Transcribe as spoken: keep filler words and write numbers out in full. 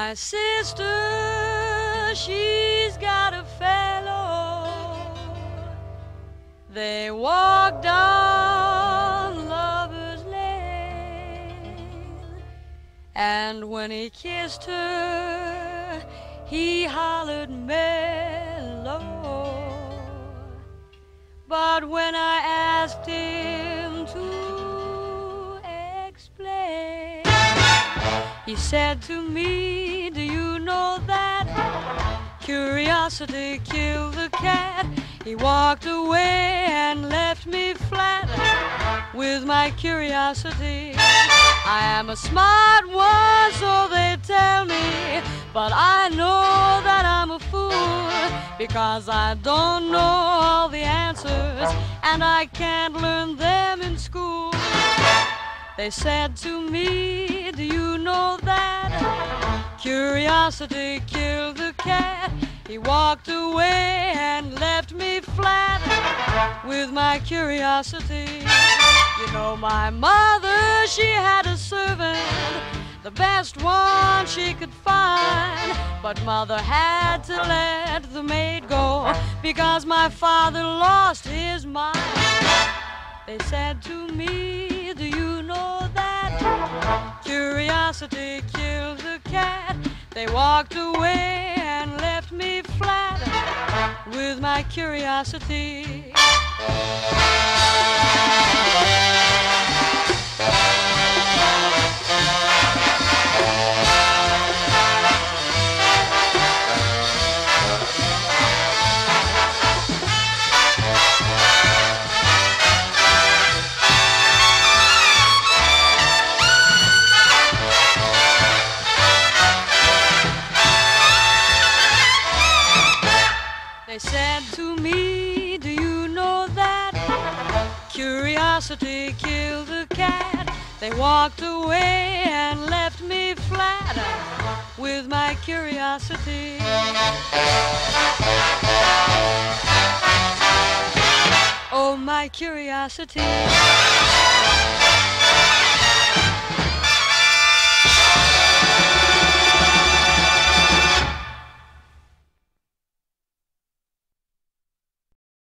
My sister, she's got a fellow. They walk down Lover's Lane, and when he kissed her, he hollered mellow. But when I asked him to explain, he said to me, do you know that curiosity killed the cat? He walked away and left me flat with my curiosity. I am a smart one, so they tell me, but I know that I'm a fool, because I don't know all the answers and I can't learn them in school. They said to me, do you know that curiosity killed the cat? He walked away and left me flat with my curiosity. You know, my mother, she had a servant, the best one she could find, but mother had to let the maid go because my father lost his mind. They said to me, do you know that curiosity killed the cat? They walked away and left me flat with my curiosity. They said to me, do you know that curiosity killed the cat? They walked away and left me flat with my curiosity. Oh, my curiosity.